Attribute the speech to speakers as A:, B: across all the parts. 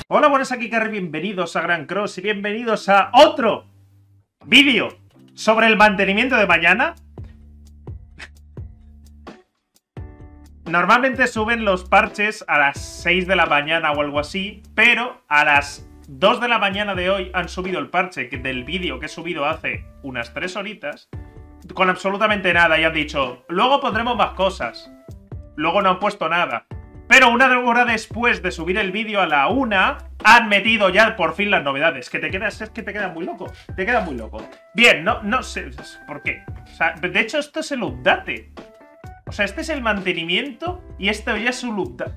A: Hola, buenas, aquí Carry, bienvenidos a Gran Cross y bienvenidos a otro vídeo sobre el mantenimiento de mañana. Normalmente suben los parches a las 6 de la mañana o algo así, pero a las 2 de la mañana de hoy han subido el parche del vídeo que he subido hace unas 3 horitas con absolutamente nada y han dicho, luego pondremos más cosas. Luego no han puesto nada. Pero una hora después de subir el vídeo a la 1, han metido ya por fin las novedades. Que te quedas, es que te quedas muy loco. Te quedas muy loco. Bien, no sé por qué. O sea, de hecho, esto es el update. O sea, este es el mantenimiento y esto ya es un update.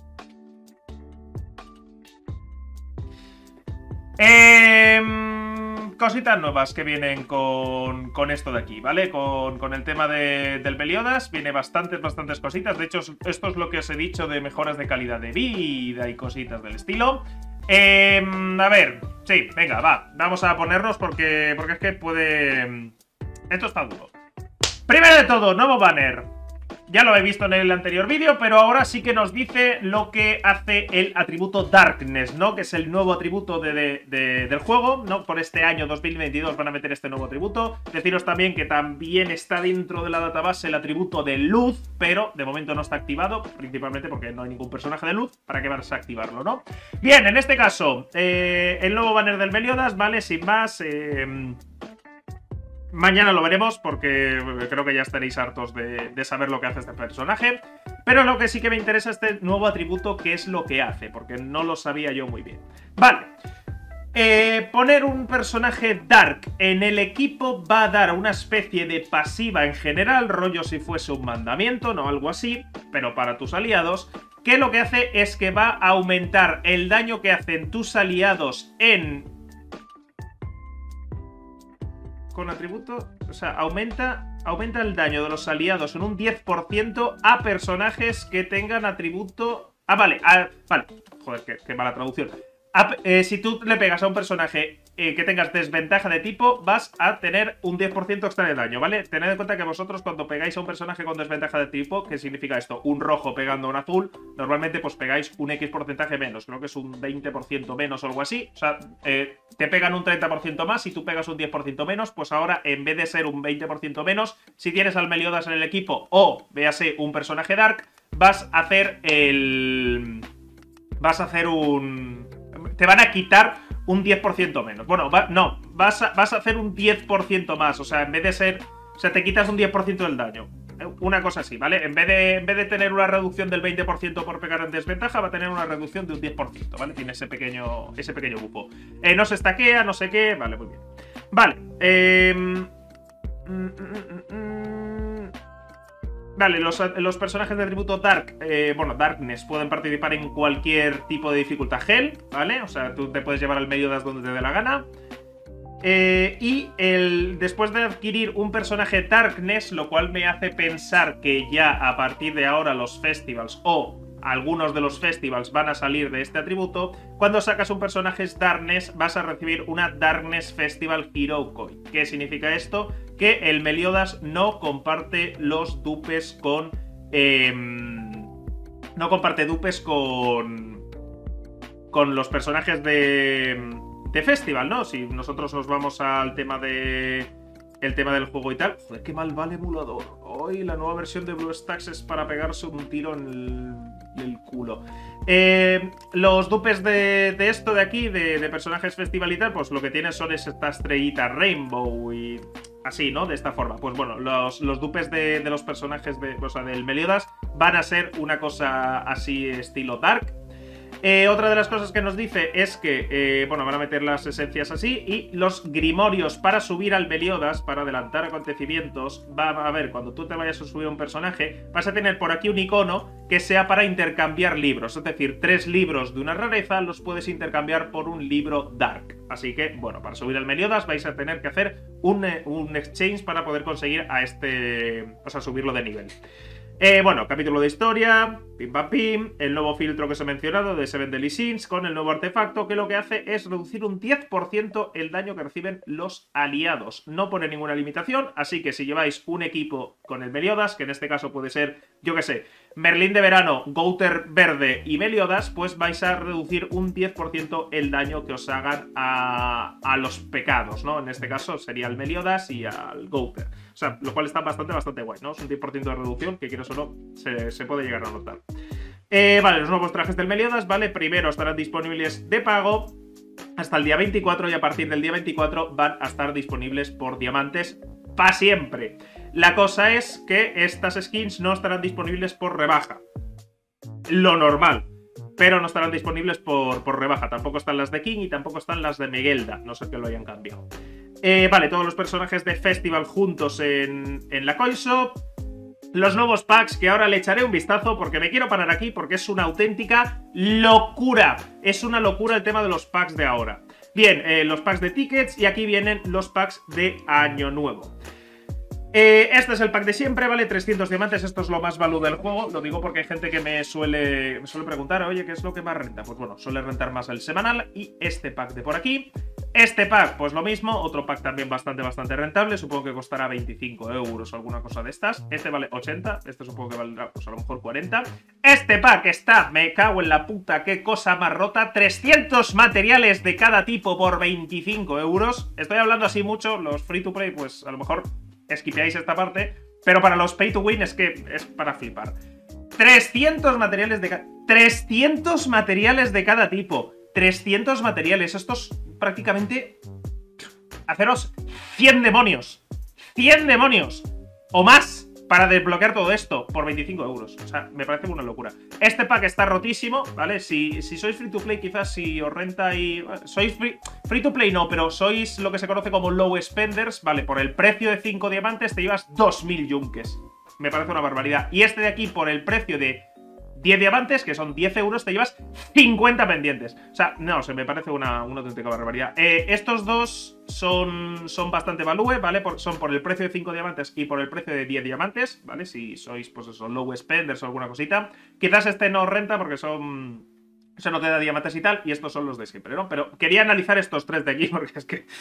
A: Cositas nuevas que vienen con esto de aquí, ¿vale? Con el tema del Meliodas viene bastantes cositas. De hecho, esto es lo que os he dicho de mejoras de calidad de vida y cositas del estilo. A ver, sí, venga, va. Vamos a ponernos porque es que puede... Esto está duro. Primero de todo, nuevo banner. Ya lo he visto en el anterior vídeo, pero ahora sí que nos dice lo que hace el atributo Darkness, ¿no? Que es el nuevo atributo del juego, ¿no? Por este año 2022 van a meter este nuevo atributo. Deciros también que también está dentro de la database el atributo de luz, pero de momento no está activado, principalmente porque no hay ningún personaje de luz. ¿Para qué vas a activarlo, no? Bien, en este caso, el nuevo banner del Meliodas, ¿vale? Sin más... Mañana lo veremos porque creo que ya estaréis hartos de saber lo que hace este personaje. Pero lo que sí que me interesa es este nuevo atributo, que es lo que hace, porque no lo sabía yo muy bien. Vale. Poner un personaje Dark en el equipo va a dar una especie de pasiva en general, rollo si fuese un mandamiento, no algo así, pero para tus aliados, que lo que hace es que va a aumentar el daño que hacen tus aliados con atributo, o sea, aumenta el daño de los aliados en un 10% a personajes que tengan atributo... Ah, vale, vale. Joder, qué mala traducción. Si tú le pegas a un personaje que tengas desventaja de tipo, vas a tener un 10% extra de daño, ¿vale? Tened en cuenta que vosotros cuando pegáis a un personaje con desventaja de tipo, ¿qué significa esto? Un rojo pegando a un azul, normalmente pues pegáis un X porcentaje menos, creo que es un 20% menos o algo así. O sea, te pegan un 30% más y tú pegas un 10% menos, pues ahora en vez de ser un 20% menos, si tienes al Meliodas en el equipo o, véase, un personaje Dark, vas a hacer te van a quitar un 10% menos. Bueno, vas a hacer un 10% más. O sea, en vez de ser... O sea, te quitas un 10% del daño. Una cosa así, ¿vale? En vez de tener una reducción del 20% por pegar en desventaja, va a tener una reducción de un 10%, ¿vale? Tiene ese pequeño bufo. No se estaquea, no sé qué... Vale, muy bien. Vale. Vale, los personajes de atributo Dark, bueno, Darkness, pueden participar en cualquier tipo de dificultad Hell, ¿vale? O sea, tú te puedes llevar al Meliodas donde te dé la gana. Después de adquirir un personaje Darkness, lo cual me hace pensar que ya a partir de ahora los festivals o algunos de los festivals van a salir de este atributo, cuando sacas un personaje Darkness vas a recibir una Darkness Festival Hero Coin. ¿Qué significa esto? Que el Meliodas no comparte los dupes con... no comparte dupes con los personajes de Festival, ¿no? Si nosotros nos vamos al tema del juego y tal. Joder, qué mal va el emulador. Hoy la nueva versión de BlueStacks es para pegarse un tiro en el culo. Los dupes de esto de aquí, de personajes Festival y tal, pues lo que tienen son esta estrellita Rainbow y así, ¿no? De esta forma. Pues bueno, los dupes de los personajes o sea, del Meliodas van a ser una cosa así estilo Dark. Otra de las cosas que nos dice es que, bueno, van a meter las esencias así y los grimorios para subir al Meliodas, para adelantar acontecimientos, va a ver, cuando tú te vayas a subir a un personaje, vas a tener por aquí un icono que sea para intercambiar libros, es decir, 3 libros de una rareza los puedes intercambiar por un libro Dark. Así que, bueno, para subir al Meliodas vais a tener que hacer un exchange para poder conseguir a o sea, subirlo de nivel. Bueno, capítulo de historia, pim pam pim, el nuevo filtro que os he mencionado de Seven Deadly Sins con el nuevo artefacto que lo que hace es reducir un 10% el daño que reciben los aliados. No pone ninguna limitación, así que si lleváis un equipo con el Meliodas, que en este caso puede ser, yo qué sé, Merlín de verano, Gouter verde y Meliodas, pues vais a reducir un 10% el daño que os hagan a los pecados, ¿no? En este caso sería al Meliodas y al Gouter. O sea, lo cual está bastante guay, ¿no? Es un 10% de reducción que, quieras o no, se puede llegar a notar. Vale, los nuevos trajes del Meliodas, ¿vale? Primero estarán disponibles de pago hasta el día 24 y a partir del día 24 van a estar disponibles por diamantes para siempre. La cosa es que estas skins no estarán disponibles por rebaja. Lo normal. Pero no estarán disponibles por rebaja. Tampoco están las de King y tampoco están las de Megelda. No sé que lo hayan cambiado. Vale, todos los personajes de Festival juntos en la Coin Shop. Los nuevos packs que ahora le echaré un vistazo porque me quiero parar aquí porque es una auténtica locura. Es una locura el tema de los packs de ahora. Bien, los packs de tickets y aquí vienen los packs de Año Nuevo. Este es el pack de siempre, ¿vale? 300 diamantes, esto es lo más value del juego. Lo digo porque hay gente que me suele preguntar, oye, ¿qué es lo que más renta? Pues bueno, suele rentar más el semanal y este pack de por aquí. Este pack, pues lo mismo, otro pack también bastante rentable, supongo que costará 25 euros o alguna cosa de estas. Este vale 80, este supongo que valdrá pues a lo mejor 40. Este pack está, me cago en la puta, qué cosa más rota, 300 materiales de cada tipo por 25 euros. Estoy hablando así mucho, los free to play pues a lo mejor esquipeáis esta parte, pero para los pay to win es que es para flipar. 300 materiales de 300 materiales de cada tipo. 300 materiales, esto es prácticamente haceros 100 demonios. 100 demonios o más para desbloquear todo esto por 25 euros. O sea, me parece una locura. Este pack está rotísimo, ¿vale? Si sois free to play, quizás si os renta y... Sois free to play no, pero sois lo que se conoce como low spenders, ¿vale? Por el precio de 5 diamantes te llevas 2000 yunques. Me parece una barbaridad. Y este de aquí, por el precio de 10 diamantes, que son 10 euros, te llevas 50 pendientes. O sea, no, me parece una auténtica barbaridad. Estos dos son bastante value, ¿vale? Son por el precio de 5 diamantes y por el precio de 10 diamantes, ¿vale? Si sois, pues eso, low spenders o alguna cosita. Quizás este no renta porque son... Eso no te da diamantes y tal, y estos son los de siempre, ¿no? Pero quería analizar estos tres de aquí porque es que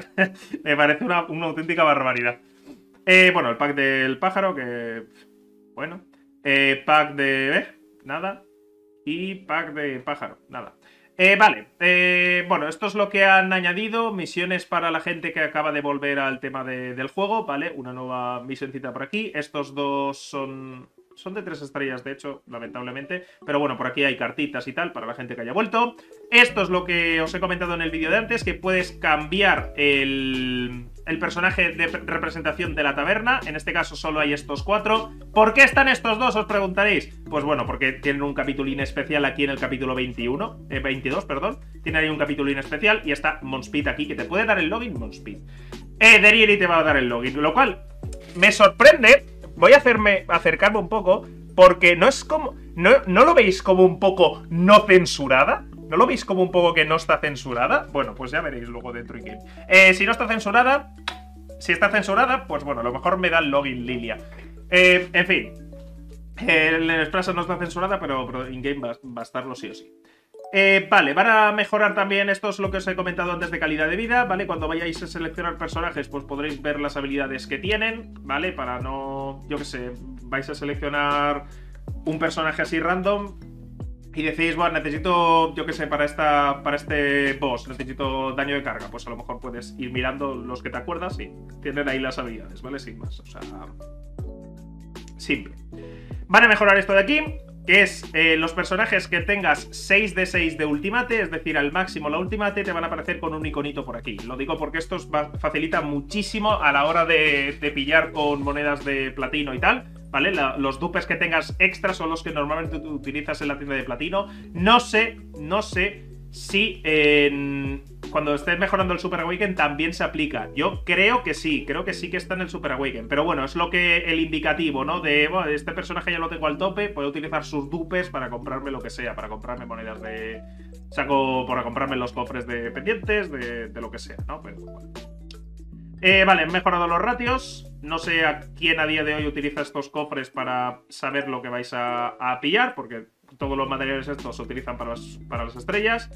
A: me parece una auténtica barbaridad. Bueno, el pack del pájaro, que... Bueno. Pack de... nada. Y pack de pájaro, nada. Vale, bueno, esto es lo que han añadido. Misiones para la gente que acaba de volver al tema del juego, ¿vale? Una nueva misioncita por aquí. Estos dos son de 3 estrellas, de hecho, lamentablemente. Pero bueno, por aquí hay cartitas y tal para la gente que haya vuelto. Esto es lo que os he comentado en el vídeo de antes, que puedes cambiar el personaje de representación de la taberna. En este caso solo hay estos 4. ¿Por qué están estos dos? Os preguntaréis. Pues bueno, porque tienen un capitulín especial aquí en el capítulo 22, perdón. Tiene ahí un capitulín especial y está Monspeed aquí, que te puede dar el login Monspeed. Derieri te va a dar el login, lo cual me sorprende. Voy a acercarme un poco, porque no es como... ¿No lo veis como un poco no censurada? ¿No lo veis como un poco que no está censurada? Bueno, pues ya veréis luego dentro in-game. Si no está censurada... Si está censurada, pues bueno, a lo mejor me da el login Lilia. En fin. El Expressa no está censurada, pero in-game va a estarlo sí o sí. Vale, van a mejorar también, esto es lo que os he comentado antes de calidad de vida, ¿vale? Cuando vayáis a seleccionar personajes, pues podréis ver las habilidades que tienen, ¿vale? Para no, yo qué sé, vais a seleccionar un personaje así random y decís, bueno, necesito, yo qué sé, para este boss, necesito daño de carga. Pues a lo mejor puedes ir mirando los que te acuerdas y tienen ahí las habilidades, ¿vale? Sin más, o sea, simple. Van a mejorar esto de aquí, que es los personajes que tengas 6 de 6 de ultimate, es decir, al máximo la ultimate, te van a aparecer con un iconito por aquí. Lo digo porque esto facilita muchísimo a la hora de pillar con monedas de platino y tal, ¿vale? Los dupes que tengas extras son los que normalmente utilizas en la tienda de platino. No sé si cuando estés mejorando el Super Awaken también se aplica. Yo creo que sí que está en el Super Awaken. Pero bueno, es lo que el indicativo, ¿no? De, bueno, este personaje ya lo tengo al tope, puedo utilizar sus dupes para comprarme lo que sea, para comprarme monedas de... para comprarme los cofres de pendientes, de lo que sea, ¿no? Pero bueno. Vale, han mejorado los ratios. No sé a quién a día de hoy utiliza estos cofres para saber lo que vais a pillar, porque todos los materiales estos se utilizan para las estrellas.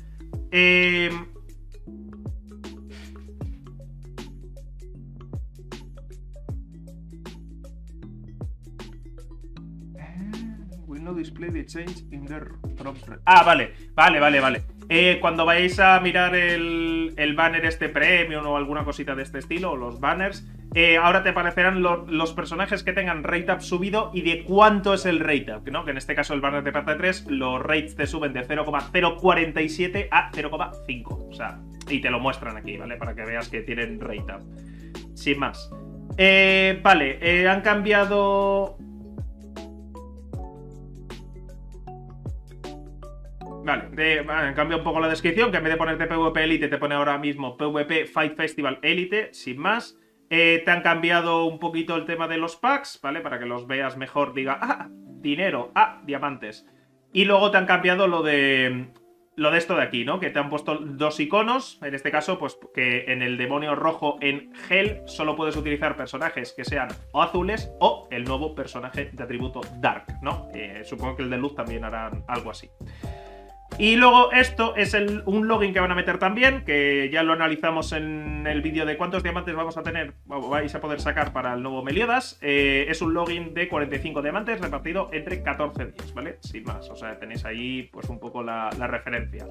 A: will not display the change in the prompt. Ah, vale. Cuando vayáis a mirar el banner este premium o alguna cosita de este estilo, o los banners, ahora te aparecerán los personajes que tengan rate up subido y de cuánto es el rate up, ¿no? Que en este caso el banner de plata 3, los rates te suben de 0,047 a 0,5. O sea, y te lo muestran aquí, ¿vale? Para que veas que tienen rate up. Sin más. Han cambiado... han cambiado un poco la descripción, que en vez de ponerte PvP Elite te pone ahora mismo PvP Fight Festival Elite, sin más. Te han cambiado un poquito el tema de los packs, ¿vale? Para que los veas mejor, diga, dinero, diamantes. Y luego te han cambiado lo de esto de aquí, ¿no? Que te han puesto dos iconos, en este caso, pues que en el demonio rojo en Hell solo puedes utilizar personajes que sean o azules o el nuevo personaje de atributo Dark, ¿no? Supongo que el de luz también harán algo así. Y luego esto es un login que van a meter también, que ya lo analizamos en el vídeo de cuántos diamantes vamos a tener, o vais a poder sacar para el nuevo Meliodas. Es un login de 45 diamantes repartido entre 14 días, ¿vale? Sin más, o sea, tenéis ahí pues un poco la referencia.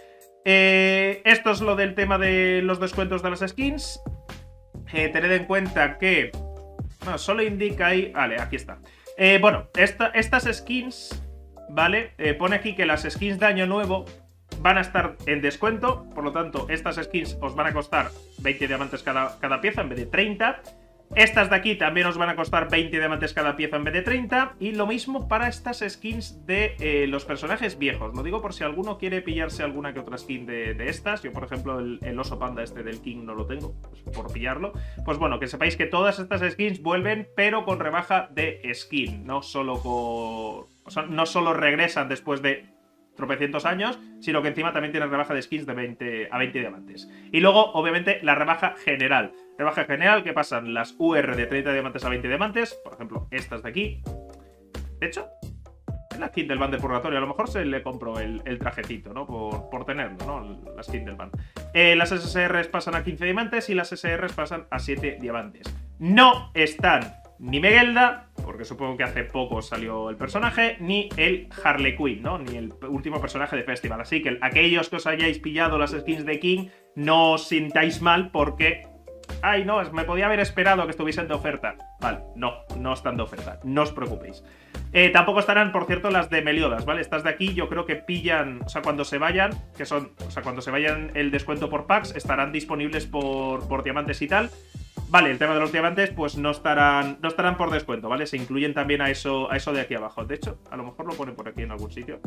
A: Esto es lo del tema de los descuentos de las skins. Tened en cuenta que... Bueno, solo indica ahí... Vale, aquí está. Estas skins... ¿Vale? Pone aquí que las skins de año nuevo van a estar en descuento. Por lo tanto, estas skins os van a costar 20 diamantes cada pieza en vez de 30. Estas de aquí también os van a costar 20 diamantes cada pieza en vez de 30. Y lo mismo para estas skins de los personajes viejos. Lo digo por si alguno quiere pillarse alguna que otra skin de estas. Yo, por ejemplo, el oso panda este del King no lo tengo, pues, por pillarlo. Pues bueno, que sepáis que todas estas skins vuelven, pero con rebaja de skin. No solo con... O sea, no solo regresan después de tropecientos años, sino que encima también tienen rebaja de skins de 20 a 20 diamantes. Y luego, obviamente, la rebaja general. Rebaja general que pasan las UR de 30 diamantes a 20 diamantes. Por ejemplo, estas de aquí. De hecho, es la skin del ban del purgatorio. A lo mejor se le compró el trajecito, ¿no? Por tenerlo, ¿no? La skin del ban. Las SSRs pasan a 15 diamantes y las SRs pasan a 7 diamantes. No están ni Megelda, porque supongo que hace poco salió el personaje, ni el Harley Quinn, ¿no? Ni el último personaje de Festival. Así que aquellos que os hayáis pillado las skins de King, no os sintáis mal porque... Ay, no, me podía haber esperado que estuviesen de oferta. Vale, no están de oferta, no os preocupéis. Tampoco estarán, por cierto, las de Meliodas, ¿vale? Estas de aquí yo creo que pillan, o sea, cuando se vayan, cuando se vayan el descuento por packs, estarán disponibles por diamantes y tal. Vale, el tema de los diamantes, pues no estarán por descuento, ¿vale? Se incluyen también a eso de aquí abajo. De hecho, a lo mejor lo pone por aquí en algún sitio.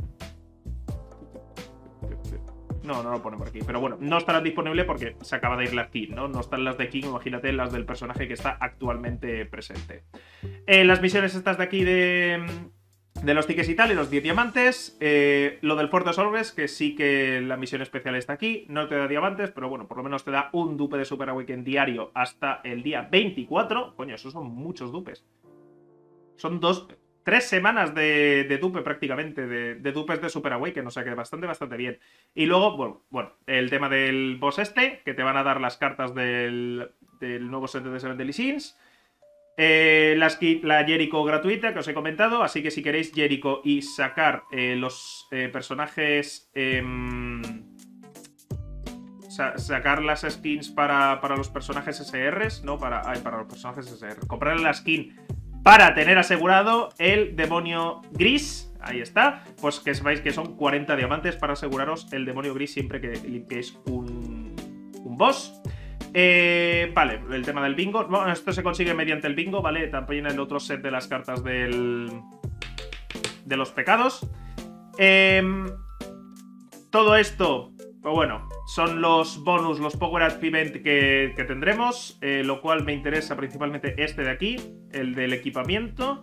A: No lo pone por aquí. Pero bueno, no estarán disponibles porque se acaba de ir la King, ¿no? No están las de King, imagínate las del personaje que está actualmente presente. Las misiones estas de aquí de los tickets y tal, y los 10 diamantes. Lo del Fuerte Orbes, que sí que la misión especial está aquí. No te da diamantes, pero bueno, por lo menos te da un dupe de Super Awaken diario hasta el día 24. Coño, esos son muchos dupes. Son 3 semanas de dupe prácticamente, de dupes de Super Awaken, o sea que bastante bien. Y luego, bueno, el tema del boss este, que te van a dar las cartas del nuevo set de Seven Deadly Sins. La Jericho gratuita que os he comentado, así que si queréis Jericho y sacar los personajes... sacar las skins para los personajes SRs, ¿no? Para los personajes SR. Comprar la skin para tener asegurado el demonio gris. Ahí está. Pues que sepáis que son 40 diamantes para aseguraros el demonio gris siempre que limpiéis un boss. Vale, el tema del bingo. Bueno, esto se consigue mediante el bingo, ¿vale? También el otro set de las cartas de los pecados. Todo esto, pues bueno, son los bonus, los Power Up Event que tendremos, lo cual me interesa principalmente este de aquí, el del equipamiento.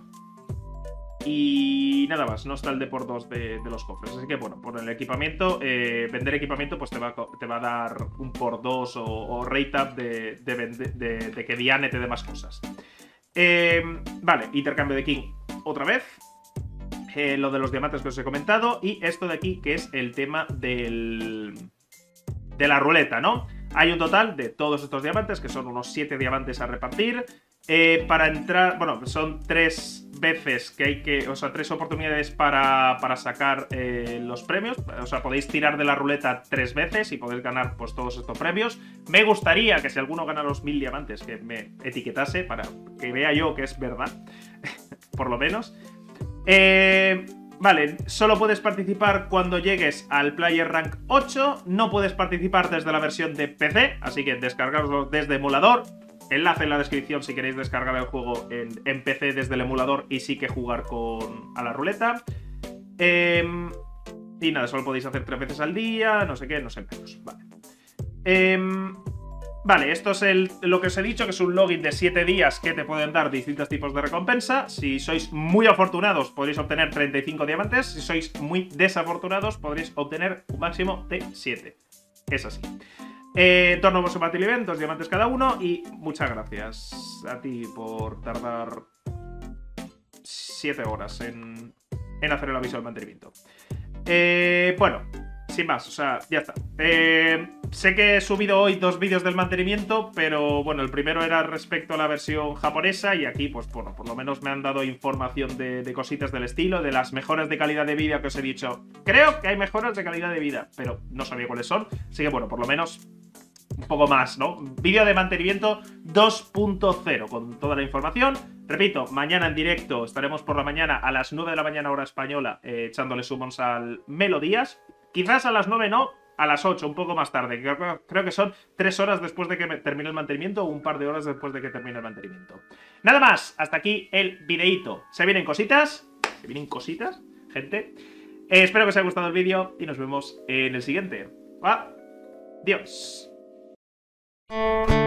A: Y nada más, no está el de por 2 de los cofres. Así que bueno, por el equipamiento, vender equipamiento pues te va a dar un por 2 o rate up de que Diane te dé más cosas. Vale, intercambio de King otra vez. Lo de los diamantes que os he comentado. Y esto de aquí que es el tema de la ruleta, ¿no? Hay un total de todos estos diamantes, que son unos 7 diamantes a repartir. Para entrar, bueno, son 3 veces que hay que, o sea, 3 oportunidades para sacar los premios. O sea, podéis tirar de la ruleta 3 veces y podéis ganar pues todos estos premios. Me gustaría que si alguno gana los 1000 diamantes, que me etiquetase para que vea yo que es verdad, por lo menos. Vale, solo puedes participar cuando llegues al Player Rank 8. No puedes participar desde la versión de PC, así que descargarlo desde emulador. Enlace en la descripción si queréis descargar el juego en PC desde el emulador y sí que jugar a la ruleta. Y nada, solo podéis hacer 3 veces al día, no sé qué, no sé menos. Vale. Vale, esto es lo que os he dicho, que es un login de 7 días que te pueden dar distintos tipos de recompensa. Si sois muy afortunados podréis obtener 35 diamantes. Si sois muy desafortunados podréis obtener un máximo de 7. Es así. Turnover Battle Event, 2 diamantes cada uno. Y muchas gracias a ti por tardar 7 horas en hacer el aviso del mantenimiento. Bueno, sin más, o sea, ya está. Sé que he subido hoy 2 vídeos del mantenimiento, pero bueno, el primero era respecto a la versión japonesa y aquí, pues bueno, por lo menos me han dado información de cositas del estilo, de las mejoras de calidad de vida que os he dicho. Creo que hay mejoras de calidad de vida, pero no sabía cuáles son, así que bueno, por lo menos un poco más, ¿no? Vídeo de mantenimiento 2.0 con toda la información. Repito, mañana en directo estaremos por la mañana a las 9 de la mañana hora española echándole summons al Melodías. Quizás a las 9 no, a las 8, un poco más tarde. Creo que son 3 horas después de que termine el mantenimiento o un par de horas después de que termine el mantenimiento. Nada más, hasta aquí el videíto. ¿Se vienen cositas? ¿Se vienen cositas, gente? Espero que os haya gustado el vídeo y nos vemos en el siguiente. Adiós.